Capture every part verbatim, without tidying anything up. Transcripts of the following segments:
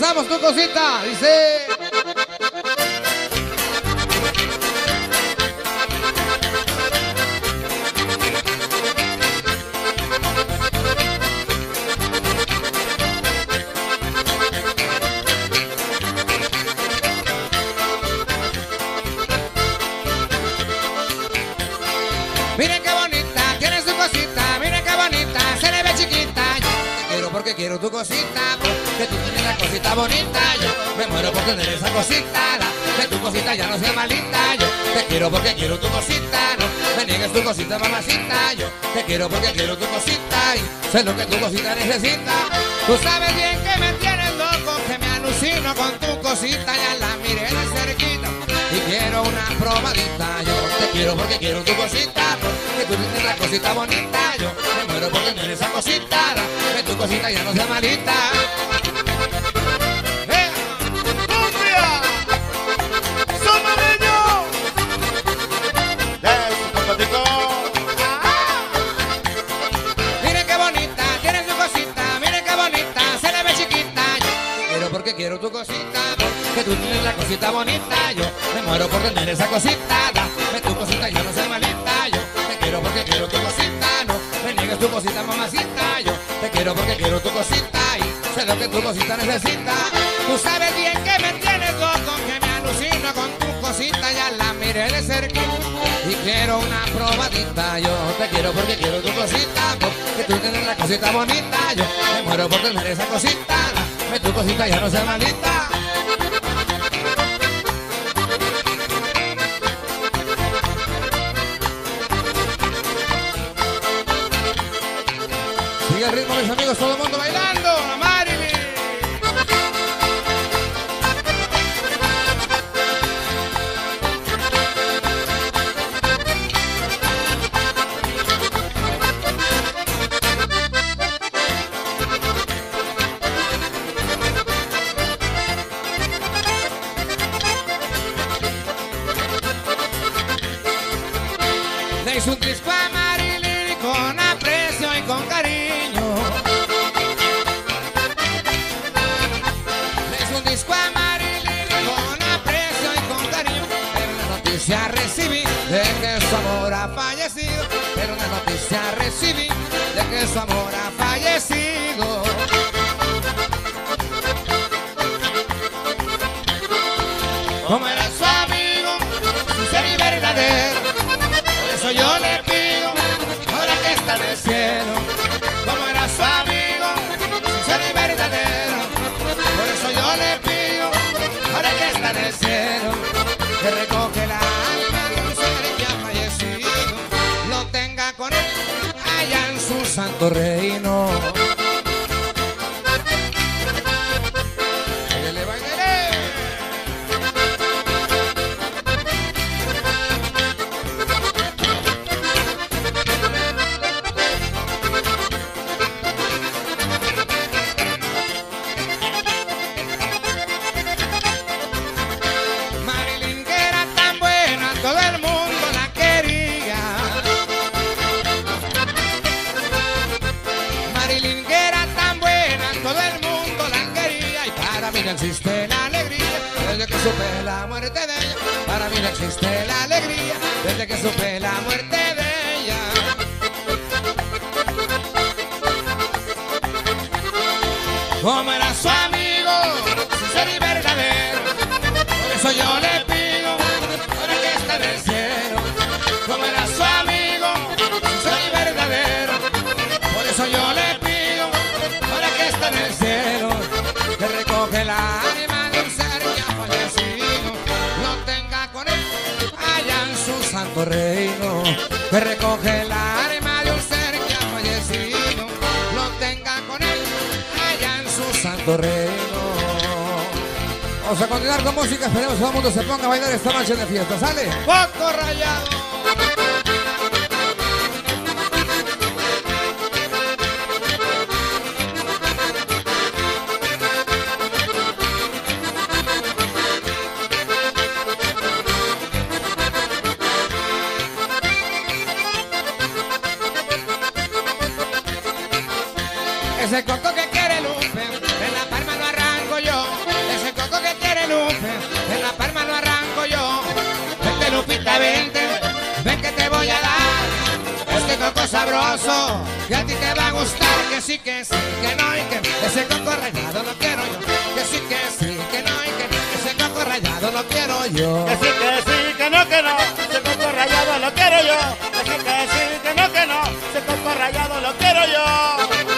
Empezamos tu cosita, dice. Miren qué bonita, tiene su cosita, miren qué bonita, se le ve chiquita. Yo te quiero porque quiero tu cosita, porque tú tienes la cosita bonita. Yo me muero por tener esa cosita, la, que tu cosita ya no sea malita. Yo te quiero porque quiero tu cosita, no me niegues tu cosita, mamacita. Yo te quiero porque quiero tu cosita y sé lo que tu cosita necesita. Tú sabes bien que me tienes loco, que me alucino con tu cosita, ya la miré de cerquita y quiero una probadita. Yo te quiero porque quiero tu cosita, porque tú tienes la cosita bonita. Yo me muero por tener esa cosita, que tu cosita ya no sea malita. ¡Eh! ¡Cumbia! ¡Sonoreño! Miren qué bonita, tiene su cosita, miren qué bonita, se le ve chiquita. Yo te quiero porque quiero tu cosita, que tú tienes la cosita bonita. Yo me muero por tener esa cosita, dame tu cosita y ya no soy malita. Yo te quiero porque quiero tu cosita, no me niegues tu cosita, mamacita. Yo te quiero porque quiero tu cosita y sé lo que tu cosita necesita. Tú sabes bien que me tienes loco, que me alucino con tu cosita, ya la miré de cerca y quiero una probadita. Yo te quiero porque quiero tu cosita, porque tú tienes la cosita bonita. Yo me muero por tener esa cosita, dame tu cosita y ya no sea malita. Sigue el ritmo, mis amigos, todo el mundo bailando. La Marilyn. Le hizo un disco a Marilyn con aprecio y con cariño. Le hizo un disco a Marilyn con aprecio y con cariño. Pero una noticia recibí de que su amor ha fallecido. Pero una noticia recibí de que su amor ha fallecido. Como era su amigo, sincero y verdadero, por eso yo le pido, ahora que está en el cielo, como era su amigo, sincero y verdadero, por eso yo le pido, ahora que está en el cielo, que recoge la alma de un ser que ha fallecido, lo tenga con él allá en su santo reino. Bailele, bailele. Marilyn, que era tan buena, todo el mundo la quería. Marilyn, que era tan buena, todo el mundo la quería. Y para mí no existe la alegría desde que supe la muerte de ella. Para mí no existe la alegría desde que supe la muerte de ella. Como era su amigo, sincero y verdadero, por eso yo le pido, ahora que está en el cielo. Como era su amigo, sincero y verdadero, por eso yo le pido, ahora que está en el cielo, que recoge la alma de un ser que ha fallecido, lo tenga con él allá en su santo reino. Que recoge la alma de un ser que ha fallecido, lo tenga con él allá en su santo reino. Vamos a continuar con música, esperemos que todo el mundo se ponga a bailar esta noche de fiesta, ¿sale? ¡Poco Rayado! Ese coco que quiere Lupe, en la palma lo arranco yo. coco sabroso, que a ti te va a gustar, que sí, que sí, que no y que no, ese coco rallado lo quiero yo, que sí, que sí, que no y que no, ese coco rallado lo quiero yo. Que sí, que sí, que no, que no, ese coco rallado lo quiero yo. Que sí, que sí, que no, que no, ese coco rallado lo quiero yo.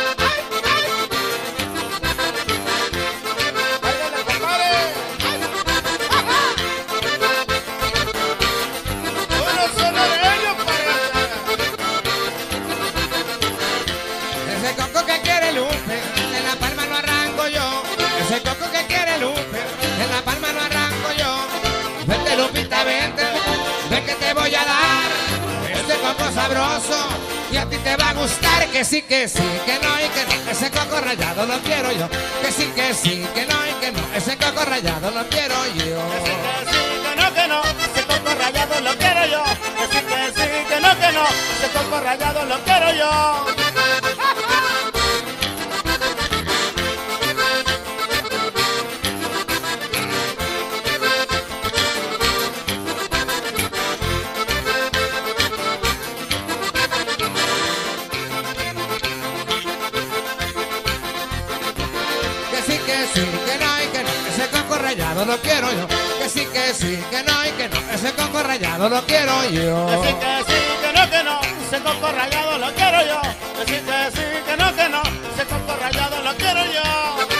Ese coco que quiere Lupe, en La Palma lo arranco yo. Ese coco que quiere Lupe, en La Palma lo arranco yo. Vente Lupita, vente, ven que te voy a dar este coco sabroso y a ti te va a gustar. Que sí, que sí, que no y que no, ese coco rallado lo quiero yo. Que sí, que sí, que no y que no, ese coco rallado lo quiero yo. Que sí, que sí, que no, que no, ese coco rallado lo quiero yo. Que sí, que sí, que no, que no, ese coco rallado lo quiero yo. Que sí, que no y que no, ese coco rallado lo quiero yo. Que sí, que sí, que no y que no, ese coco rallado lo quiero yo. Que sí, que sí, que no, que no, ese coco rallado lo quiero yo. Que sí, que sí, que no, que no, ese coco rallado lo quiero yo.